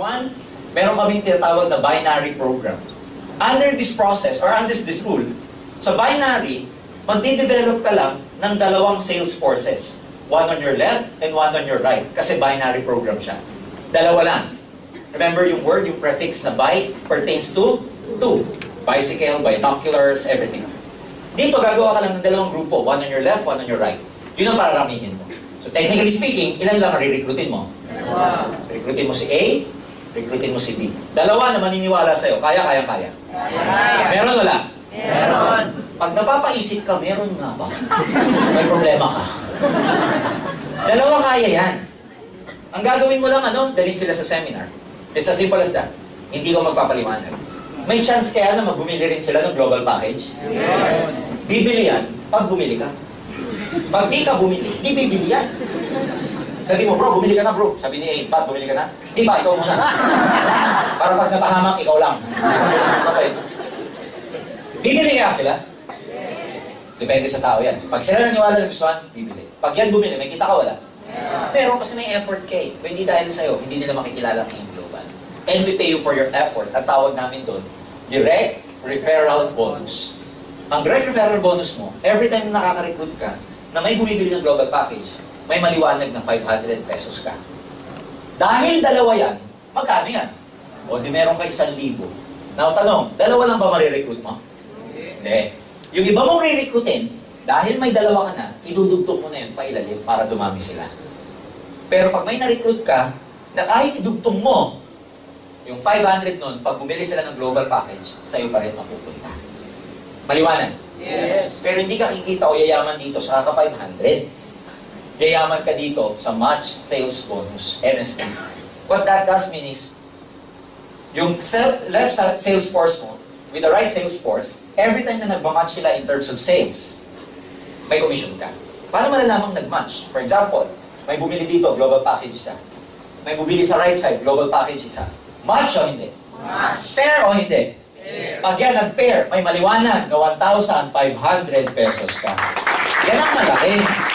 1, meron kaming tinatawag na binary program. Under this process, or under this rule, sa binary, magde-develop ka lang ng dalawang sales forces. One on your left and one on your right. Kasi binary program siya. Dalawa lang. Remember yung word, yung prefix na bi, pertains to two. Bicycle, binoculars, everything. Dito, gagawa ka lang ng dalawang grupo. One on your left, one on your right. Yun ang pararamihin mo. So technically speaking, ilan lang ang re-recruitin mo? Recruitin mo si A, recruitin mo si B. Dalawa na maniniwala sa'yo. Kaya. Meron wala? Meron. Pag napapaisip ka, meron nga ba? May problema ka. Dalawa kaya yan. Ang gagawin mo lang, dalhin sila sa seminar. It's as simple as that. Hindi ko magpapaliwanag. May chance kaya na magbumili rin sila ng global package? Yes. Bibili yan pag bumili ka. Pag di ka bumili, di bibili yan. Sabi mo, bro, bumili ka na, bro. Sabi ni A, Pat, bumili ka na? Di ba, ikaw muna. Para pag napahamak, ikaw lang. Okay. Bibili kaya sila? Depende sa tao yan. Pag sila naniwala na gustuhan, bibili. Pag yan bumili, may kita ka wala? Pero kasi may effort kay. Hindi dahil sa'yo, hindi nila makikilala ang global. And we pay you for your effort. At tawag namin doon, direct referral bonus. Ang direct referral bonus mo, every time na nakaka-recruit ka, na may bumibili ng global package, may maliwanag na 500 pesos ka. Dahil dalawa yan, magkano yan? O di meron ka 1,000. Now, tanong, dalawa lang ba marirecruit mo? Hindi. Yung iba mong re-recruitin, dahil may dalawa ka na, idudugtong mo na yun pailalim para dumami sila. Pero pag may na-recruit ka, na kahit idugtong mo, yung 500 nun, pag bumili sila ng global package, sa'yo pa rin mapupunta. Maliwanag? Yes. Pero hindi ka kikita o yayaman dito sa kaka-500. Yayaman ka dito sa match sales bonus, MSB. What that does mean is, yung left sales force mo, with the right sales force, every time na nagmamatch sila in terms of sales, may commission ka. Paano malalamang nagmatch? For example, may bumili dito, global package isa. May bumili sa right side, global package isa. Match o hindi? Match. Pair o hindi? Pair. Pag yan nag-pair, may maliwanag na 1,500 pesos ka. Yan ang malaki.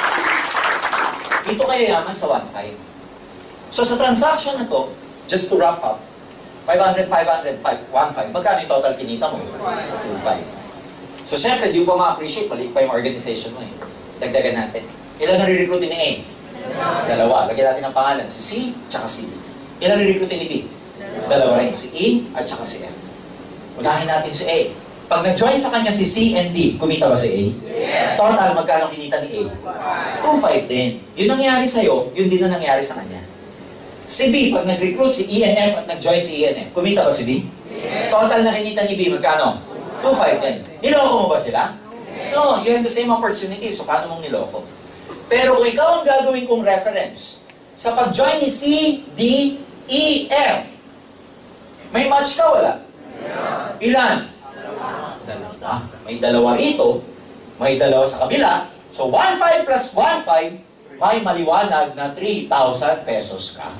Ito kayo yaman sa 1,500. So sa transaction na to, just to wrap up, 500, 500, 1,500. Magkano yung total kinita mo? 2,500. So syempre, di mo pa ma-appreciate, maliit pa yung organization mo eh. Dagdagan natin. Ilan na re-recruitin ni A? Dalawa. Lagyan natin ang pangalan, si C, tsaka si B. Ilan re-recruitin ni B? Dalawa rin, si E, at tsaka si F. Unahin natin si A. Pag nag-join sa kanya si C and D, kumita ba si A? Yes. Total, magkano kinita ni A? 2,500 din. Yun nangyari sa'yo, yun din na nangyari sa kanya. Si B, pag nag-recruit si E and F at nag-join si E and F, kumita ba si B? Yes. Total na kinita ni B, magkano? 2,500 din. Niloko mo ba sila? No, you have the same opportunity. So, paano mong niloko? Pero kung ikaw ang gagawin kong reference, sa pag-join ni C, D, E, F, may match ka wala? Ilan? Dalawa. May dalawa rito, may dalawa sa kabila. So, 1,500 plus 1,500, may maliwanag na 3,000 pesos ka.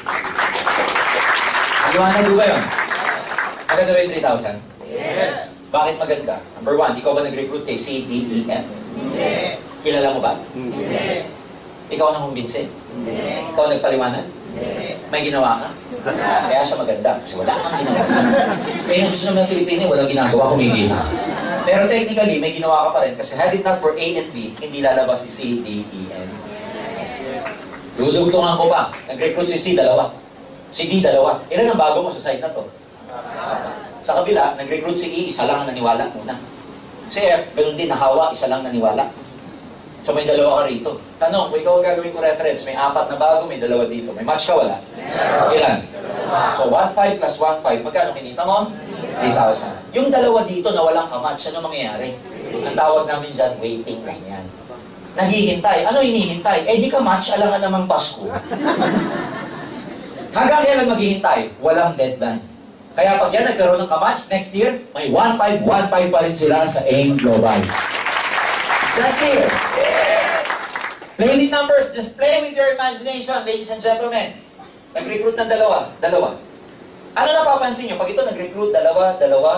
Maliwanag ba yun? Maganda ba yung 3,000? Yes. Bakit maganda? Number 1, ikaw ba nag-recruit kay C, D, E, F? Hindi. Kilala mo ba? Hindi. Ikaw ang kumbinse? Hindi. Ikaw ang nagpaliwanag? Hindi. May ginawa ka? Kaya siya maganda. Kasi wala kang ginawa. Kaya gusto naman ng Pilipino, walang ginagawa, kumikita. Pero technically, may ginawa ka pa rin. Kasi had it not for A and B, hindi lalabas si C, D, E, N. Dudugtungan ko ba? Nag-recruit si C, dalawa. Si D, dalawa. Ilan ang bago mo sa site na to? Sa kabila, nag-recruit si E, isa lang ang naniwala muna. Si F, ganun din, nahawa, isa lang naniwala. So may dalawa ka rito. Tanong, kung ikaw ang gagawin ko reference, may 4 na bago, may 2 dito. May match ka wala? Ilan? So 1,500 plus 1,500, magkano kinita mo? 3,000. Yung 2 dito na walang kamatch, ano mangyayari? Ang tawag namin dyan, waiting ring yan. Naghihintay. Ano hinihintay? Eh di ka match, alangan namang Pasko. Hanggang kailan maghihintay? Walang deadline. Kaya pag yan nagkaroon ng kamatch, next year, may 1,500 pa rin sila sa AIM Global. Is that clear? Yes! Play with numbers. Just play with your imagination, ladies and gentlemen. Nag-recruit ng dalawa. Ano napapansin nyo? Pag ito nag-recruit, dalawa.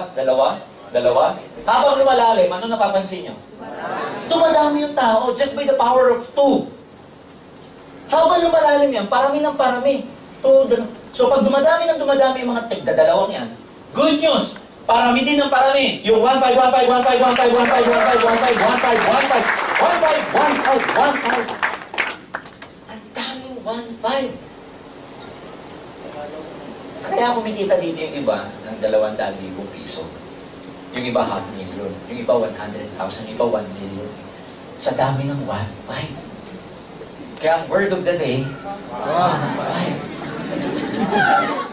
Habang lumalalim, ano napapansin nyo? Dumadami yung tao just by the power of 2. Habang lumalalim yan, parami ng parami. 2, So pag dumadami ng dumadami yung mga tigdadalawang yan, good news! Parami din ng parami. Yung 1, 5, 1, 5, 1, 5, 1, 5, 1, 5, 1, 5, 1, 5, 1, 5, 1, 5, 1, 5. Ang daming 1, 5. Kaya kumikita dito yung iba ng 200,000 piso. Yung iba 500,000. Yung iba 100,000. Yung iba 1 million. Sa dami ng 1, 5. Kaya ang word of the day, 1, 5.